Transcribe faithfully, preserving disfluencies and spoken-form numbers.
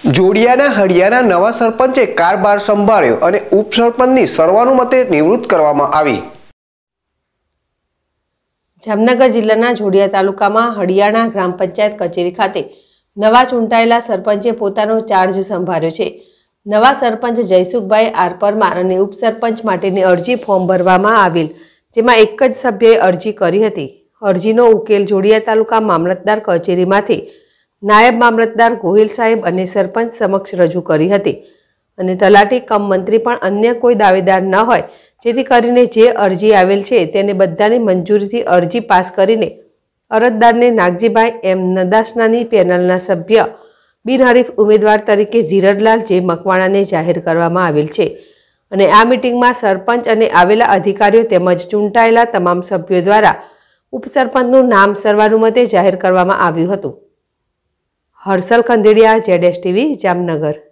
જોડિયાના હળિયાના નવા સરપંચે કારભાર સંભાળ્યો અને ઉપસરપંચની સર્વાનુમતે નિવૃત્ત કરવામાં આવી। જામનગર જિલ્લાના જોડિયા તાલુકામાં હળિયાણા ગ્રામ પંચાયત કચેરી ખાતે નવા ચૂંટાયેલા સરપંચે પોતાનો ચાર્જ સંભાળ્યો છે। નવા સરપંચ જયસુખભાઈ આર પરમાર અને ઉપસરપંચ માટેની અરજી ફોર્મ ભરવામાં આવેલ, જેમાં એક જ સભ્યએ અરજી કરી હતી। અરજીનો ઉકેલ જોડિયા તાલુકા મામલતદાર કચેરીમાંથી નાયબ મામલતદાર ગોહિલ સાહેબ અને સરપંચ સમક્ષ રજૂ કરી હતી અને તલાટી કમ મંત્રી પણ અન્ય કોઈ દાવેદાર ન હોય, જેથી કરીને જે અરજી આવેલ છે તેને બધાની મંજૂરીથી અરજી પાસ કરીને અરજદારને નાગજીભાઈ એમ નદાસનાની પેનલના સભ્ય બિનહરીફ ઉમેદવાર તરીકે ધીરજલાલ જે મકવાણાને જાહેર કરવામાં આવેલ છે અને આ મિટિંગમાં સરપંચ અને આવેલા અધિકારીઓ તેમજ ચૂંટાયેલા તમામ સભ્યો દ્વારા ઉપસરપંચનું નામ સર્વાનુમતે જાહેર કરવામાં આવ્યું હતું। Harshal Khandediya, Z S TV, Jamnagar.